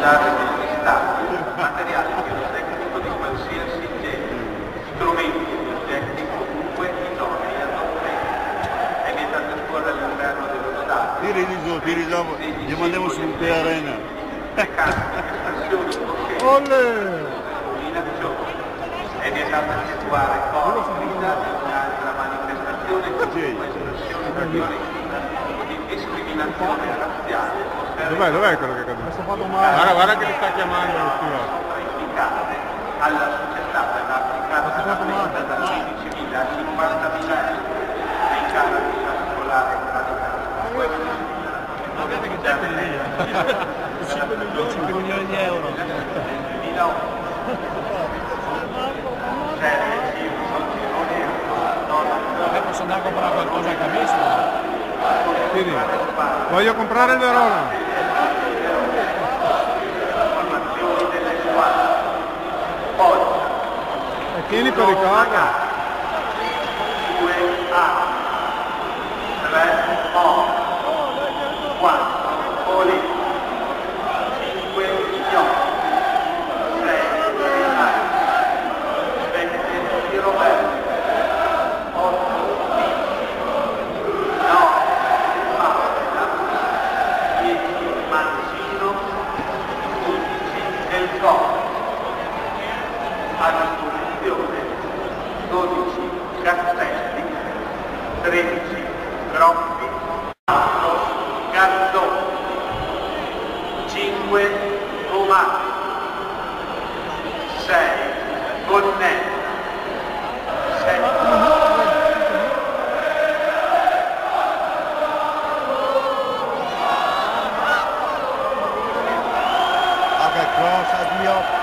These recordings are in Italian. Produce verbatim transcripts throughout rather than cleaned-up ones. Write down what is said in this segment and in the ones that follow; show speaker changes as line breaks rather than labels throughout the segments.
usare degli stati, materiali pirotecnico di qualsiasi genere, strumenti e oggetti comunque idonei ad offendere. È vietato esporre all'interno dello stato.
Tiri di giù, tiri giù, gli mandiamo su un terreno.
Espressioni coscienti,
Olle!
minacciosi. È vietato effettuare coro, grida e un'altra manifestazione comunque espressione di violenza o di discriminazione razziale.
Dov'è, dov'è quello che è caduto? Guarda, guarda che li sta chiamando lo studiato.
Sopra-indicate alla società per applicare la multa da quindicimila a cinquantamila euro nei casi particolari radicali.
Guardate che tempo di via. cinque milioni di euro. Vabbè, posso andare a comprare qualcosa anche a me,
Quindi, voglio comprare il Verona. E tieni per ricorda.
due A tre O quattro Oli cinque Io sei Renai sette Roberto otto nove Paola dieci Mancino undici Del Coro. A disposizione dodici castelli, tredici groppi, quattro garzoni, cinque romani, sei gonnelli, sette
Vabbè, cross, addio.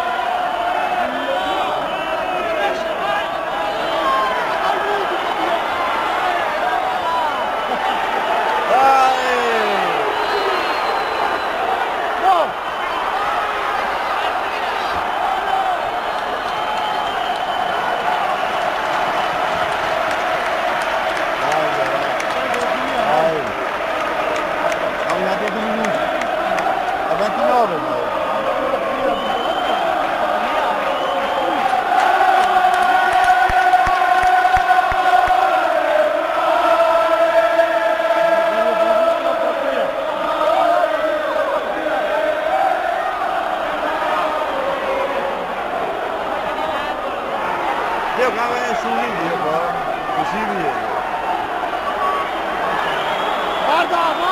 Io che avevo su un video, così viene.
Guarda,